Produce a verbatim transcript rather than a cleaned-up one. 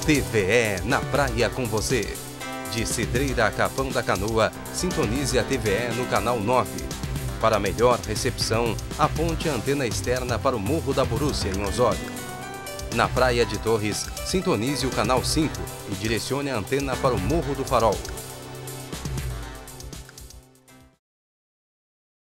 T V E na praia com você. De Cidreira a Capão da Canoa, sintonize a T V E no canal nove. Para melhor recepção, aponte a antena externa para o Morro da Borússia, em Osório. Na Praia de Torres, sintonize o canal cinco e direcione a antena para o Morro do Farol.